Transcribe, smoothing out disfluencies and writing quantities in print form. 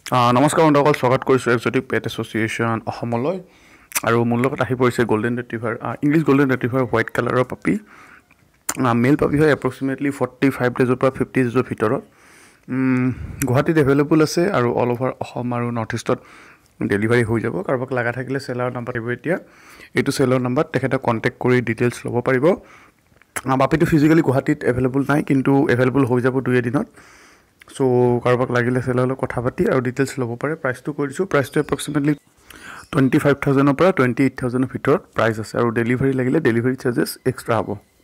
নমস্কাৰ বন্ধুসকল, স্বাগত কৰিছোঁ এক্সোটিক পেট এছ'চিয়েশ্যন অসমলৈ। আৰু মোৰ লগত আহি পৰিছে golden retriever, English golden retriever white কালাৰৰ পাপি। মেল পাপি হয়, এপ্ৰক্সিমেটলি 45 ডেজৰ পৰা 50 ডেজৰ ভিতৰত। গুৱাহাটীত এভেইলেবল আছে আৰু অল অভাৰ অসম আৰু নৰ্থ ইষ্টত ডেলিভাৰী হৈ যাব। কাৰোবাক লগা থাকিলে চেলাৰ নাম্বাৰ দিব। এতিয়া এইটো চেলাৰ নাম্বাৰত তেখেতক কণ্টেক্ট কৰি ডিটেইলছ ল'ব পাৰিব। পাপিটো ফিজিকেলি গুৱাহাটীত এভেইলেবল নাই, কিন্তু এভেইলেবল হৈ যাব 2 এদিনত। চ' কাৰোবাক লাগিলে চেলাৰৰ লগত কথা পাতি আৰু ডিটেইলছ ল'ব পাৰে। প্ৰাইচটো কৈ দিছোঁ, প্ৰাইচটো এপ্ৰক্সিমেটলি 25,000 পৰা 28,000 ভিতৰত প্ৰাইচ আছে। আৰু ডেলিভাৰী লাগিলে ডেলিভাৰী চাৰ্জেছ এক্সট্ৰা হ'ব।